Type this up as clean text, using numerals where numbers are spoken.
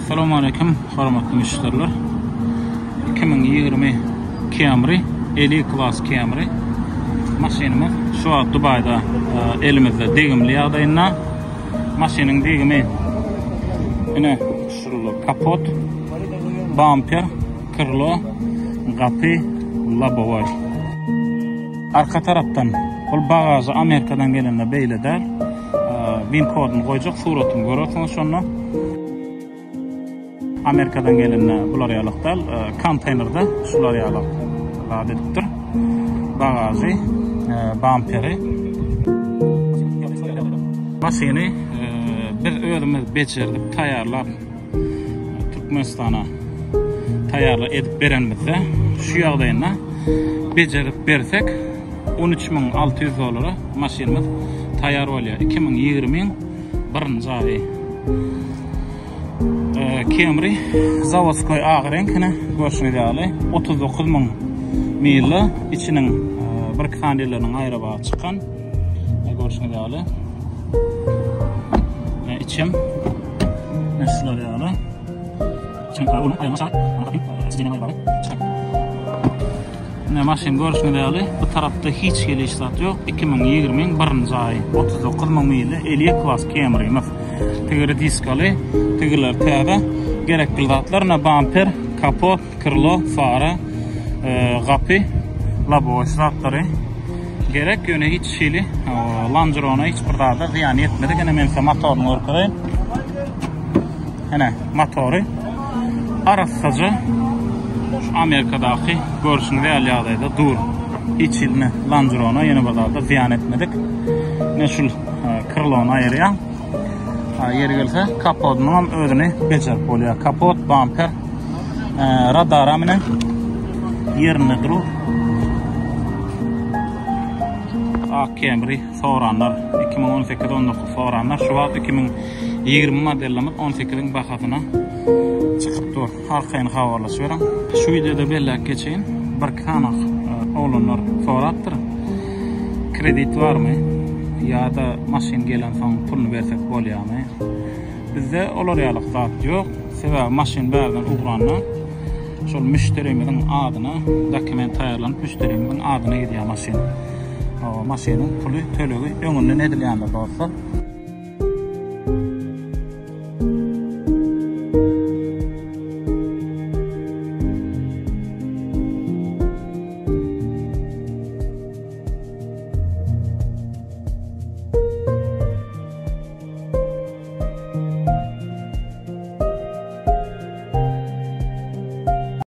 Assalamu alaikum, hormatly müşteriler. 2020 Camry, 50 class Camry maşinimiz şu an Dubay'da elimizde degimli yağdayına. Maşinin degimi yine şurulu kapot, bumper, kırlo, kapı, labovar. Arka taraftan bu bagajı Amerika'dan gelenle beyle der. Bin kodunu koyacak, suratını görürsünüz sonra. Amerika'dan gelenle bular yalıqdal, konteynerde şular yalıq adettir. Bagajı, bumperi. Maşini biz özümüz becerdik, tayarlap Türkmenistan'a tayarla edip berenmizde şu yağdayına becerip bersek 13.600 dolara maşinimiz tayar oluyor. 2020'nin birinci ayı. Camry Zavodskoy ağ renkine görüşünü değerli 39.000 mili içinin bir kandillerinin ayrı bağı çıkan görüşünü değerli içim nesiller değerli içim onu ayırmışlar sizden ayrı bağı maşin görüşünü değerli bu tarafta hiç geliştirat yok 2020'nin birinci ayı 39.000 mili 50 class Camry'miz tigri diskalı tigirler teyada gerekli zatlarına bumper, kapot, kırlo, fara, kapı, labo zatları gerek yöne hiç şeyli Langerona hiç burada ziyan etmedi. Yine mense motorunu orkadayım. Yine motoru arasacı Amerika'daki görüşün değerli adayda dur. Hiç ilini Langerona yine burada ziyan etmedik. Neşul kırlonu ayırıyan. Yeri gelse kapotun ödünü becerip oluyor. Kapot, bumper, radar amine yerini durur. Camry soranlar 2018-19 soranlar şu an 2020 modelimiz 18'in bakatına çıkıp dur. Arkayın havalısı veren. Şu videoda belli geçeyim. Bir kanak oğlunlar sorattır. Kredit var mı? Ya da maşin gelen son pulunu versek oluyor mu? Bizde olayalık zat yok. Sebebi maşin berden uğranla şol müşterimizin adına dokument ayarlanıp müşterimizin adına gidiyor maşin. O maşinin pulu tölüğü önünden edilyanlar olsa